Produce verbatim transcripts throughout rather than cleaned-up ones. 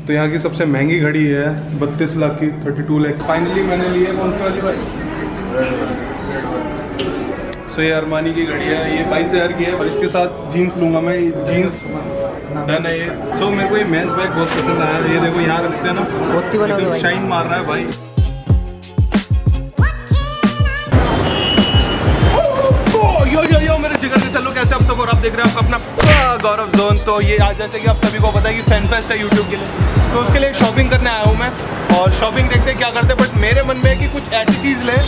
तो यहाँ की सबसे महंगी घड़ी है बत्तीस लाख की, थर्टी टू लैक्स। फाइनली मैंने ली है कौन सी वाली भाई? सो ये अरमानी की घड़ी है, ये बाईस हज़ार की है और इसके साथ जीन्स लूँगा मैं। जीन्स डन है ये। सो so, मेरे को ये मेंस बैग बहुत पसंद आया। ये देखो यहाँ रखते हैं ना, एकदम शाइन मार रहा है भाई। यो यो यो मेरे जिगर से चलो, कैसे आप सब? और आप देख रहे हैं आपका अपना गौरव जोन। तो ये आज जैसे कि आप सभी को पता है कि फैन फेस्ट है यूट्यूब के लिए, तो उसके लिए शॉपिंग करने आया हूँ मैं। और शॉपिंग देखते हैं क्या करते हैं, बट मेरे मन में है कि कुछ ऐसी चीज़ ले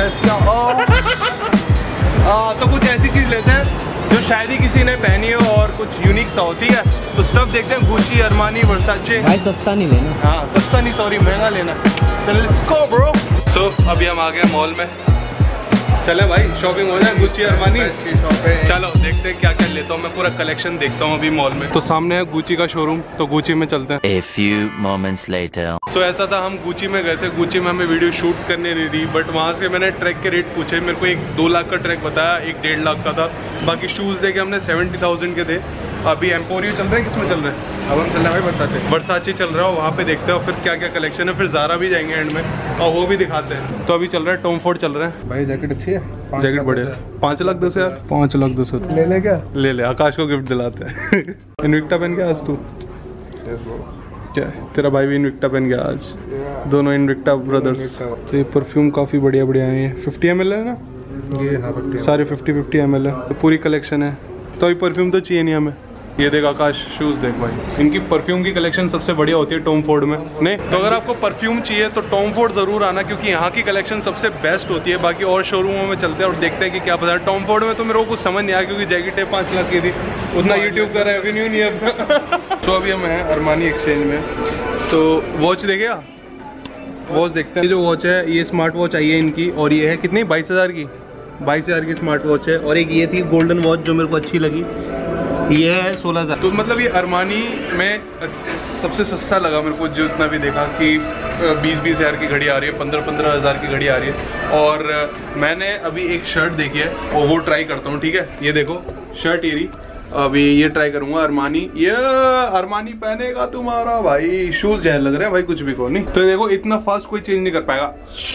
आ, तो कुछ ऐसी चीज़ लेते हैं जो शायद ही किसी ने पहनी हो और कुछ यूनिक सा हो। ठीक है, तो स्टफ देखते हैं, गुची, अरमानी, वर्साचे। भाई सस्ता नहीं लेना। हाँ सस्ता नहीं, सॉरी महंगा लेना। तो लेट्स गो ब्रो। सो अभी हम आ गए मॉल में, चले भाई शॉपिंग हो जाए। गुची अरमानी चलो देखते हैं क्या क्या लेता हूँ मैं, पूरा कलेक्शन देखता हूँ अभी मॉल में। तो सामने है गुची का शोरूम, तो गुची में चलते हैं। A few moments later. So so, ऐसा था, हम गुची में गए थे। गुची में हमें वीडियो शूट करने नहीं दी, बट वहाँ से मैंने ट्रैक के रेट पूछे। मेरे को एक दो लाख का ट्रैक बताया, एक डेढ़ लाख का था। बाकी शूज़ देखे हमने सेवेंटी थाउजेंड के थे। अभी एम्पोरियो चल रहे हैं, किस में चल रहे हैं? अब हम चल रहे हैं भाई वर्साचे। वर्साचे चल रहा हो, वहाँ पे देखते हैं फिर क्या क्या कलेक्शन है। फिर ज़ारा भी जाएंगे एंड में और वो भी दिखाते हैं। तो अभी चल रहा है टॉम फोर्ड चल रहा है भाई। जैकेट अच्छी है, जैकेट बढ़िया। पाँच लाख दस हज़ार पाँच लाख दस हज़ार ले ले क्या? ले ले, आकाश को गिफ्ट दिलाते हैं। इनविक्टा पहन गया आज तू? क्या तेरा भाई भी इनविक्टा पहन गया आज? दोनों इनविक्टा ब्रदर्स। तो ये परफ्यूम काफ़ी बढ़िया बढ़िया है। फिफ्टी एम एल है ना ये? हाँ सारे फिफ्टी फिफ्टी एम एल है, तो पूरी कलेक्शन है। तो अभी परफ्यूम तो चाहिए नहीं हमें। ये देख आकाश, शूज़ देख भाई, इनकी परफ्यूम की कलेक्शन सबसे बढ़िया होती है टॉम फोर्ड में। नहीं तो अगर आपको परफ्यूम चाहिए तो टॉम फोर्ड ज़रूर आना, क्योंकि यहाँ की कलेक्शन सबसे बेस्ट होती है। बाकी और शोरूमों में चलते हैं और देखते हैं कि क्या पता है। टॉम फोर्ड में तो मेरे को कुछ समझ नहीं आया, क्योंकि जैकेट पाँच लाख की थी, उतना यूट्यूब का रेवेन्यू नहीं है। तो अभी हम हैं अरमानी एक्सचेंज में। तो वॉच देखेगा, वॉच देखते हैं। ये जो वॉच है ये स्मार्ट वॉच आई है इनकी, और ये है कितनी, बाईस हज़ार की बाईस हज़ार की स्मार्ट वॉच है। और एक ये थी गोल्डन वॉच जो मेरे को अच्छी लगी, ये है सोलह हज़ार। तो मतलब ये अरमानी में सबसे सस्ता लगा मेरे को, जितना भी देखा कि बीस बीस हज़ार की घड़ी आ रही है, पंद्रह पंद्रह हज़ार की घड़ी आ रही है। और मैंने अभी एक शर्ट देखी है और वो ट्राई करता हूँ। ठीक है, ये देखो शर्ट ये रही, अभी ये ट्राई करूँगा अरमानी। ये अरमानी पहनेगा तुम्हारा भाई, शूज़ जैसे लग रहे हैं भाई, कुछ भी को नहीं। तो देखो इतना फास्ट कोई चेंज नहीं कर पाएगा।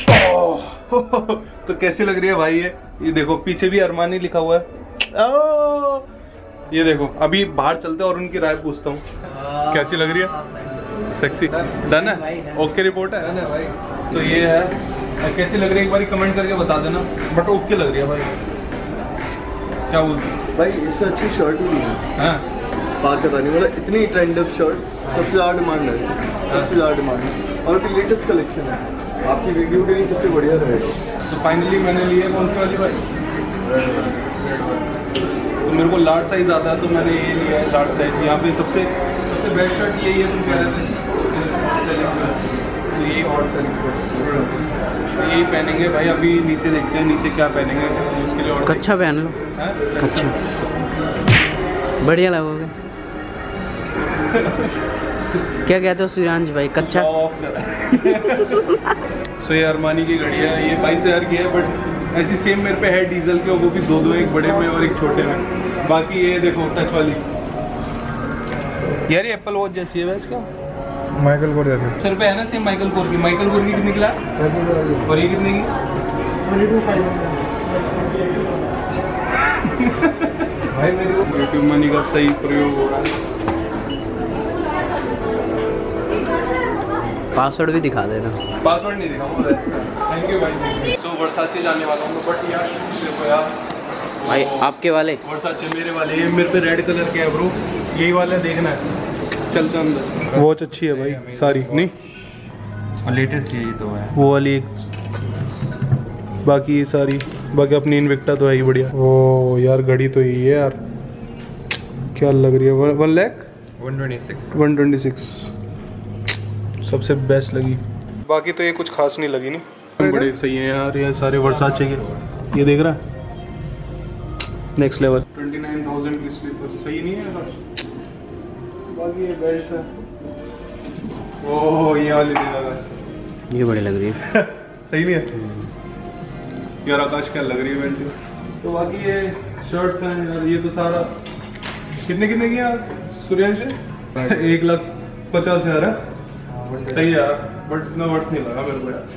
तो कैसी लग रही है भाई ये? ये देखो पीछे भी अरमानी लिखा हुआ है। ये देखो अभी बाहर चलते हैं और उनकी राय पूछता हूँ कैसी लग रही है। सेक्सी डन है, ओके रिपोर्ट है भाई। तो ये है, कैसी लग रही है एक बार कमेंट करके बता देना, बट ओके लग रही है भाई। क्या बोलते भाई? इससे अच्छी शर्ट ही नहीं है। हाँ बात पता नहीं, मतलब इतनी ट्रेंड ऑफ शर्ट सबसे ज़्यादा डिमांड है, सबसे ज़्यादा डिमांड है। और अभी लेटेस्ट कलेक्शन है, आपकी वीडियो के लिए सबसे बढ़िया रहेगा। तो फाइनली मैंने ली है कौन सी वाली भाई? तो मेरे को लार्ज साइज आता है, तो मैंने ये लिया है लार्ज साइज। यहाँ पे सबसे सबसे बेस्ट शर्ट यही है, तुम कह रहे थे। तो ये और तो यही पहनेंगे भाई। अभी नीचे देखते हैं नीचे क्या पहनेंगे, उसके लिए और कच्छा पहन लो। कच्छा बढ़िया लगोगे। क्या कहते हो सूर्यांश भाई? कच्छा। सो ये अरमानी की घड़ी है, ये बाईस हज़ार की है, बट ऐसी सेम मेरे पे है डीजल के, वो भी दो दो, एक बड़े में और एक छोटे में। बाकी ये देखो टच वाली यार, ये एप्पल वॉच जैसी है इसका, माइकल कोर जैसे सर पे है ना सेम माइकल कोर की। माइकल कोर की कितनी की? और ये कितने की? भाई मेरे को यूट्यूब मनी का सही प्रयोग हो रहा है। पासवर्ड भी दिखा देना। पासवर्ड नहीं दिखाऊंगा। थैंक यू भाई। सो वर्साचे जाने वाला हूँ, बट यार शूज देखो यार भाई। आपके वाले वर्साचे मेरे वाले, ये मेरे पे रेड कलर के है ब्रो, यही वाला देखना है। चलते अंदर। वॉच अच्छी है भाई सारी, नहीं और लेटेस्ट यही तो है वो वाली एक, बाकी ये सारी, बाकी अपनी इनविक्टा तो है ही बढ़िया। ओ यार घड़ी तो यही है यार, क्या लग रही है? One lakh one twenty six one twenty six सबसे बेस्ट लगी। बाकी तो ये कुछ खास नहीं लगी, नहीं बड़े सही है यार ये सारे वर्साचे के। ये देख रहा है next level, twenty nine thousand की स्लीपर, सही नहीं है यार। बाकी ये बेल्ट है, ओह ये वाली नहीं लगा, ये बड़ी लग रही है। सही नहीं है यार आकाश, क्या लग रही है बेल्ट। तो बाकी ये शर्ट्स हैं यार, ये तो सारा कितने कितने की यार सूर्यांश? एक लाख पचास हजार है, सही है यार, बट इतना वर्थ नहीं लगा मेरे को यार।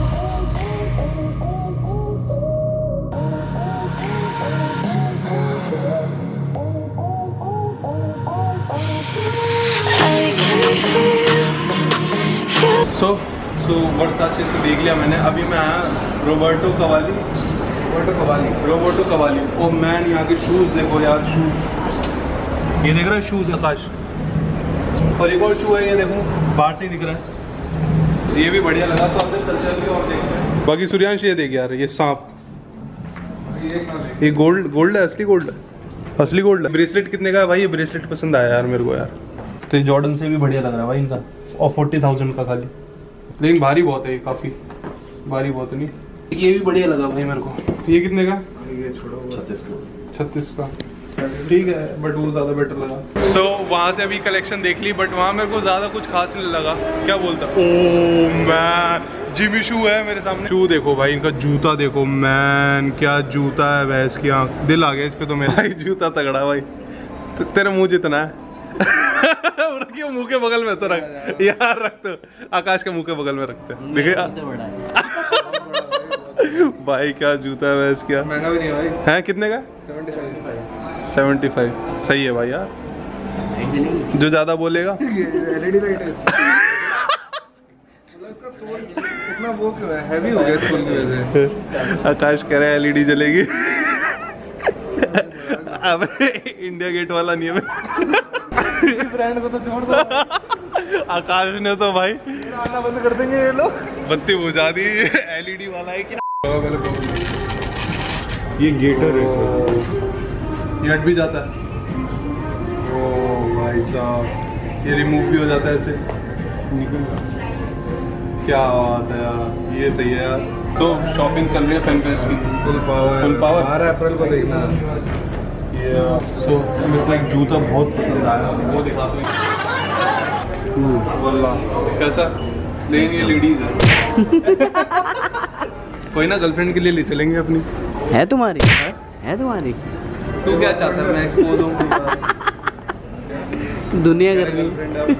सो सो वर्साचे तो देख लिया मैंने। अभी मैं आया Roberto Cavalli Roberto Cavalli Roberto Cavalli oh man, यहाँ के शूज़ देखो यार, शूज़ ये देख रहा है, शूज़ आकाश, और एक और शू है ये देखो, बाहर से ही दिख रहा है, ये भी बढ़िया लगा। तो अंदर चल चल के और देखते हैं। बाकी सूर्यांश ये देख यार, ये सांप, ये गोल्ड गोल्ड है, असली गोल्ड है, असली गोल्ड है। ब्रेसलेट कितने का है भाई? ये ब्रेसलेट पसंद आया यार मेरे को यार, तो ये जॉर्डन से भी बढ़िया लग रहा है भाई इनका, और फोर्टी थाउजेंड का खाली, लेकिन भारी बहुत है ये, काफ़ी भारी बहुत नहीं। ये भी बढ़िया लगा भाई मेरे को। ये कितने का? ये छोड़ो, छत्तीस का छत्तीस का, ठीक है, बट वो ज़्यादा बेटर लगा। सो so, वहाँ से अभी कलेक्शन देख ली, बट वहाँ मेरे को ज़्यादा कुछ खास नहीं लगा। क्या बोलता? ओह मैन, जिमी शू है मेरे सामने। शू देखो भाई, इनका जूता देखो मैन, क्या जूता है भैंस की आँख, दिल आ गया इस पे तो मेरा। भाई जूता तगड़ा भाई, तो तेरा मुँह जितना है रखियो मुँह के बगल में तो रख यार, रख तो आकाश के मुँह के बगल में रखते हैं, देखिए भाई क्या जूता है भैंस क्या। महंगा भी नहीं है भाई, है कितने का? सेवेंटी फाइव सेवेंटी फाइव, सही है भाई यार, जो ज्यादा बोलेगा। एलईडी लाइट है मतलब इसका सोल इतना वो क्यों है, हैवी हो गया सोल की वजह से। आकाश कह रहा है एलईडी जलेगी अब इंडिया गेट वाला नहीं है ब्रांड को तो छोड़ दो। आकाश ने तो भाई आना बंद कर देंगे ये लोग, बत्ती बुझा दी, एलईडी वाला है क्या। ये गेटर है, ये हट भी जाता है। ओ भाई साहब, ये रिमूव भी हो जाता है ऐसे, निकल, क्या बात है यार, ये सही है यार। तो शॉपिंग चल रही है फैनफेस्ट की, फुल पावर फुल पावर बारह अप्रैल को देखना। ये सो मेरे को एक जूता बहुत पसंद आया, वो दिखा दो वल्लाह कैसा, लेकिन ये लेडीज है कोई ना, गर्लफ्रेंड के लिए ले चलेंगे अपनी। है तुम्हारी? है, है तुम्हारी? तू क्या चाहता है मैं एक्सपोज हूँ? दुनिया कर रही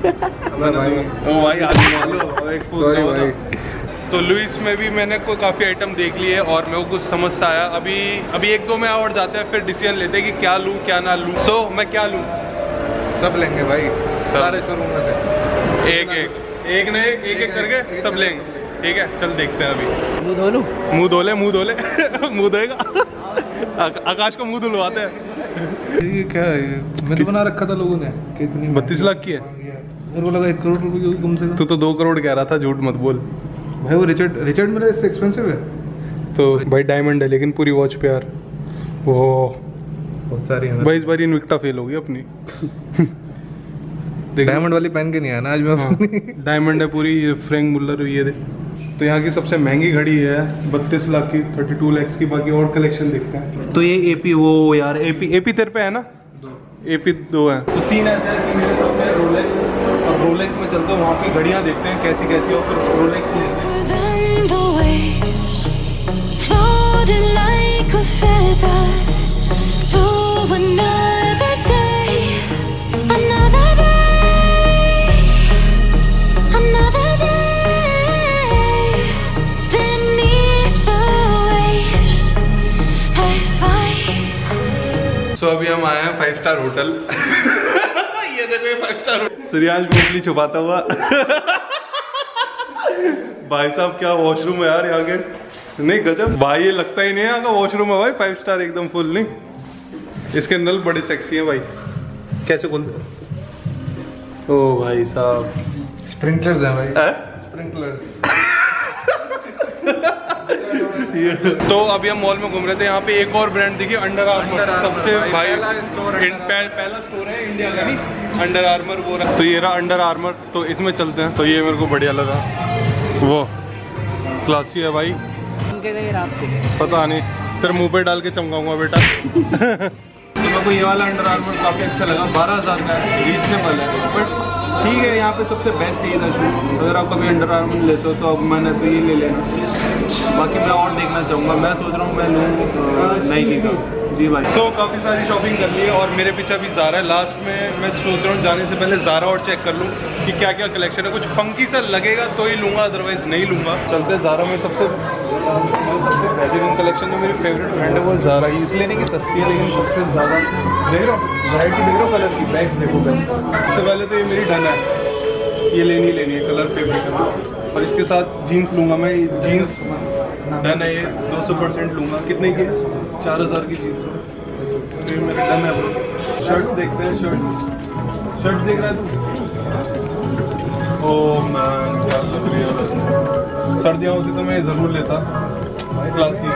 ओ भाई आज एक्सपोज ना हो। तो लुइस में भी मैंने कोई काफ़ी आइटम देख लिए है और मेरे को कुछ समझ से आया। अभी अभी एक दो में और जाते हैं, फिर डिसीजन लेते हैं कि क्या लूँ क्या ना लूँ। सो so, मैं क्या लूँ? सब लेंगे भाई, सारे शोरूम में से एक एक एक ने एक एक एक करके सब लेंगे, ठीक है। चल देखते हैं अभी। मुँह धो लूँ? मुँह धो ले, मुँह धो ले मुँह धोएगा आकाश को मुँह धुलवाते हैं। ये क्या है, मैंने बना रखा था लोगों ने कितनी, बत्तीस लाख की है, मेरे को लगा एक करोड़ रुपए की कम से कम। तू तो दो करोड़ कह रहा था, झूठ मत बोल भाई वो रिचर्ड रिचर्ड मेरा इससे एक्सपेंसिव है। तो भाई डायमंड है लेकिन पूरी वॉच पे यार, वो बहुत सारी है भाई इस बार इनविक्टा फेल होगी अपनी डायमंड वाली पहन के नहीं आना आज मैं अपनी। डायमंड है पूरी, ये फ्रैंक मुल्लर ये दे। तो यहाँ की सबसे महंगी घड़ी है बत्तीस लाख की, थर्टी टू लैक्स की। बाकी और कलेक्शन देखते हैं। तो ये एपी, वो यार एपी एपी तेरे पे है ना? एपी दो है। तो सीन ऐसा है कि मेरे सामने रोलेक्स, और रोलेक्स में चलते हैं वहाँ की घड़ियाँ देखते हैं कैसी कैसी, और फिर रोलेक्स लेते हैं। सो so, अभी हम आए हैं फाइव स्टार होटल ये देखो ये फाइव स्टार होटल, सूर्यांश बोतली छुपाता हुआ भाई साहब क्या वॉशरूम है यार यहाँ के, नहीं गजब भाई, ये लगता ही नहीं है यहाँ का वॉशरूम है भाई, फाइव स्टार एकदम फुल। नहीं इसके नल बड़े सेक्सी हैं भाई, कैसे खोलते? ओ भाई साहब स्प्रिंकलर्स हैं भाई, है? स्प्रिंकलर्स। तो अभी हम मॉल में घूम रहे थे, यहाँ पे एक और ब्रांड देखिए, अंडर आर्मर, सबसे भाई पहला स्टोर है इंडिया का, नहीं अंडर आर्मर वो रहा। तो ये रहा अंडर आर्मर, तो इसमें चलते हैं। तो ये मेरे को बढ़िया लगा, वो क्लासी है भाई, रात को पता नहीं तेरे मुंह पे डाल के चमकाऊंगा बेटा तो मेरे को ये वाला अंडर आर्मर काफ़ी अच्छा लगा, बारह हज़ार का है, रीजनेबल है, बट ठीक है। यहाँ पे सबसे बेस्ट ये था शू, अगर आप कभी अंडर आर्मर लेते हो तो अब मैंने तो ये ले लेना। बाकी मैं और देखना चाहूँगा, मैं सोच रहा हूँ मैं लूँ नाइकी का, जी भाई। सो so, काफ़ी सारी शॉपिंग कर ली है और मेरे पीछे अभी ज़ारा है। लास्ट में मैं सोच रहा हूँ जाने से पहले ज़ारा और चेक कर लूँ कि क्या क्या कलेक्शन है। कुछ फंकी सा लगेगा तो ही लूँगा, अदरवाइज़ नहीं लूँगा। चलते हैं ज़ारा में। सबसे सबसे बेहतरीन कलेक्शन जो मेरी फेवरेट ब्रांड है वो ज़ारा ही, इसलिए नहीं कि सस्ती है लेकिन सबसे ज़्यादा देख रहे हो वैरायटी देख रहे हो कलर की। बैग्स देखो बैग, सबसे पहले तो ये मेरी डन है, ये लेनी लेनी है, कलर फेवरेट है। और इसके साथ जीन्स लूँगा मैं, जीन्स डन है, ये दो सौ परसेंट लूँगा। कितने की? चार हज़ार की जीन्स है, तो ये मेरा डन है ब्रो। शर्ट्स देखते हैं, शर्ट्स शर्ट्स देख रहा है तू? ओह मैन क्या शुक्रिया। सर्दियाँ होती तो मैं ज़रूर लेता, क्लासी।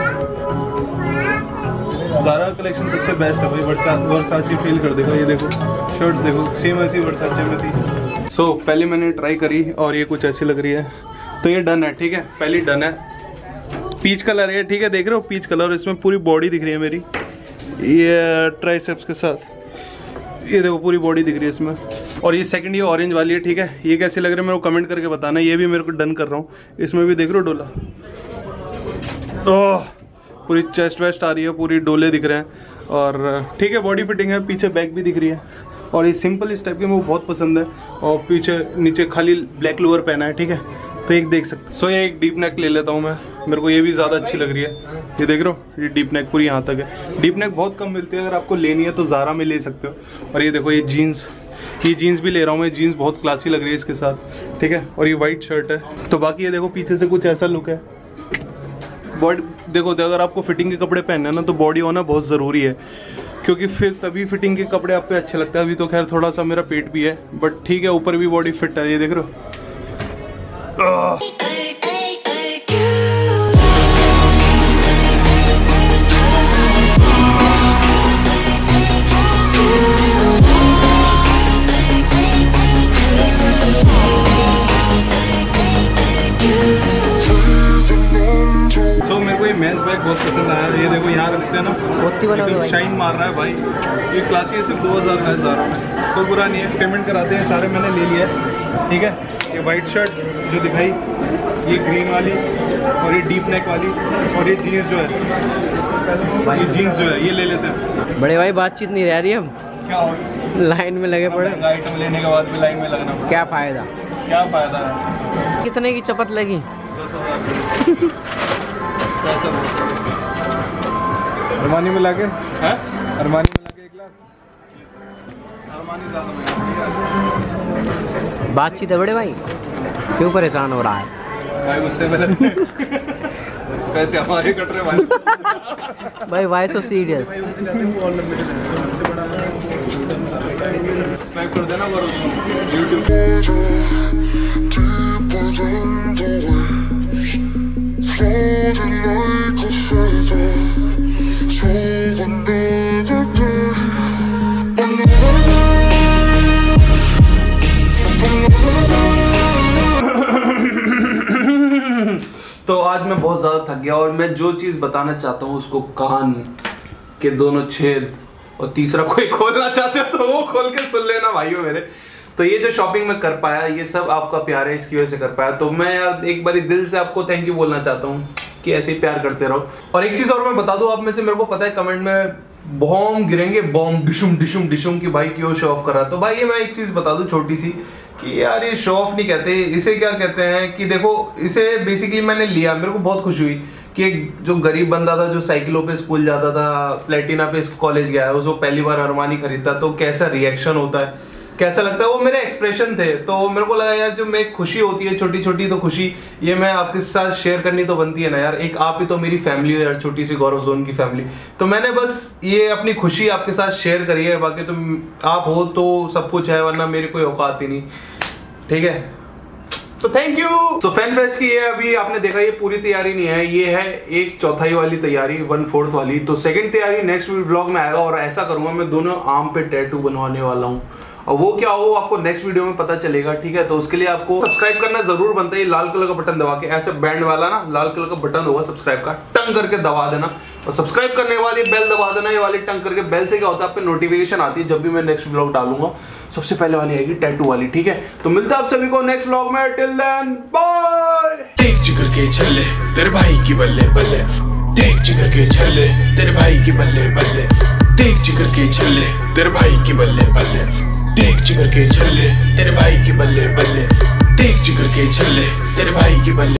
ज़ारा कलेक्शन सबसे बेस्ट है भाई, वर्सा वर्साचे फील कर देगा। ये देखो शर्ट्स देखो, सेम ऐसी वर्साचे में थी। सो so, पहले मैंने ट्राई करी और ये कुछ ऐसी लग रही है, तो ये डन है, ठीक है। पहली डन है, पीच कलर है, ठीक है, देख रहे हो पीच कलर, इसमें पूरी बॉडी दिख रही है मेरी, ये ट्राइसेप्स के साथ, ये देखो पूरी बॉडी दिख रही है इसमें। और ये सेकंड ये ऑरेंज वाली है, ठीक है। ये कैसे लग रहे हैं मेरे को कमेंट करके बताना, ये भी मेरे को डन कर रहा हूँ। इसमें भी देख रहे हो डोला, ओह पूरी चेस्ट वेस्ट आ रही है, पूरी डोले दिख रहे हैं और ठीक है बॉडी फिटिंग है। पीछे बैक भी दिख रही है और ये सिंपल इस टाइप की मेरे को बहुत पसंद है। और पीछे नीचे खाली ब्लैक लोअर पहना है, ठीक है, तो एक देख सकते। सो ये एक डीप नेक ले लेता हूँ मैं, मेरे को ये भी ज़्यादा अच्छी लग रही है। ये देख रहे हो, ये डीप नेक पूरी यहाँ तक है। डीप नेक बहुत कम मिलती है, अगर आपको लेनी है तो ज़ारा में ले सकते हो। और ये देखो ये जीन्स, ये जीन्स भी ले रहा हूँ मैं, जीन्स बहुत क्लासी लग रही है इसके साथ, ठीक है। और ये वाइट शर्ट है। तो बाकी ये देखो पीछे से कुछ ऐसा लुक है। बॉडी देखो, अगर आपको फिटिंग के कपड़े पहनना है ना तो बॉडी होना बहुत ज़रूरी है, क्योंकि फिर तभी फिटिंग के कपड़े आप पे अच्छे लगते हैं। अभी तो खैर थोड़ा सा मेरा पेट भी है, बट ठीक है, ऊपर भी बॉडी फिट है। ये देख रहे हो, मेंस बैग बहुत पसंद आया। ये देखो यहाँ रखते हैं ना, शाइन मार रहा है भाई। ये क्लासी है, सिर्फ दो हज़ार का है ज़ारा में, कोई बुरा नहीं है। पेमेंट कराते हैं, सारे मैंने ले लिया है, ठीक है। ये वाइट शर्ट जो दिखाई, ये ग्रीन वाली और ये डीप नेक वाली, और ये जीन्स जो है, ये जीन्स जो है ये ले लेते हैं। बड़े भाई बातचीत नहीं रह रही अब, क्या हो लाइन में लगे पड़े। आइटम लेने के बाद भी लाइन में लगना, क्या फ़ायदा, क्या फ़ायदा है। कितने की चपत लगी? अरमानी में लाके, अरमानी में लाके एक लाख। अरमानी ज़्यादा महंगा। बातचीत है बड़े भाई, क्यों परेशान हो रहा है भाई? उससे पहले पैसे हमारे कट रहे भाई। भाई वाई सो सीरियस। सब्सक्राइब कर देना यूट्यूब। तो आज मैं बहुत ज़्यादा थक गया और मैं जो चीज़ बताना चाहता हूँ उसको कान के दोनों छेद और तीसरा कोई खोलना चाहते हो तो वो खोल के सुन लेना भाइयों मेरे। तो ये जो शॉपिंग में कर पाया, ये सब आपका प्यार है, इसकी वजह से कर पाया। तो मैं यार एक बारी दिल से आपको थैंक यू बोलना चाहता हूँ कि ऐसे ही प्यार करते रहो। और एक चीज़ और मैं बता दूँ, आप में से मेरे को पता है कमेंट में बॉम्ब गिरेंगे, बॉम्ब डिशुम डिशुम डिशुम की भाई क्यों शो ऑफ कर रहा। तो भाई ये मैं एक चीज़ बता दूँ छोटी सी, कि यार ये शो ऑफ नहीं कहते, इसे क्या कहते हैं कि देखो, इसे बेसिकली मैंने लिया, मेरे को बहुत खुशी हुई कि एक जो गरीब बंदा था जो साइकिलों पे स्कूल जाता था, प्लेटिना पे कॉलेज गया है, उसको पहली बार अरमानी खरीदता तो कैसा रिएक्शन होता है, कैसा लगता है, वो मेरे एक्सप्रेशन थे। तो मेरे को लगा यार जो मैं खुशी होती है छोटी छोटी, तो खुशी ये मैं आपके साथ शेयर करनी तो बनती है ना यार। एक आप ही तो मेरी फैमिली हो यार, छोटी सी गौरव जोन की फैमिली। तो मैंने बस ये अपनी खुशी आपके साथ शेयर करी है, बाकी तो आप हो तो सब कुछ है, वरना मेरी कोई औकात ही नहीं, ठीक है। तो थैंक यू। तो फैन फेस्ट की ये अभी आपने देखा, ये पूरी तैयारी नहीं है, ये है एक चौथाई वाली तैयारी, वन फोर्थ वाली। तो सेकंड तैयारी नेक्स्ट व्लॉग में आएगा और ऐसा करूंगा मैं, दोनों आर्म पे टैटू बनवाने वाला हूँ, और वो क्या हो आपको नेक्स्ट वीडियो में पता चलेगा, ठीक है। तो उसके लिए आपको सब्सक्राइब करना जरूर बनता है। लाल कलर का बटन दबा के, ऐसे बैंड वाला ना लाल कलर का बटन होगा सब्सक्राइब का, टंग करके दबा देना। और सब्सक्राइब करने के बाद ये बेल दबा देना, ये वाली टंग करके। बेल से क्या होता है, आप पे नोटिफिकेशन आती है जब भी मैं नेक्स्ट व्लॉग डालूंगा, सबसे पहले वाली आएगी टैटू वाली, ठीक है। तो मिलता है आप सभी को नेक्स्ट व्लॉग में, टिल देन बाय। देख जिगर के छल्ले तेरे भाई की बल्ले बल्ले। देख जिगर के छल्ले तेरे भाई की बल्ले बल्ले, देख जिगर के छल्ले तेरे भाई की बल्ले बल्ले, देख जिगर के छल्ले तेरे भाई की बल्ले बल्ले, देख जिगर के छल्ले तेरे भाई की बल्ले।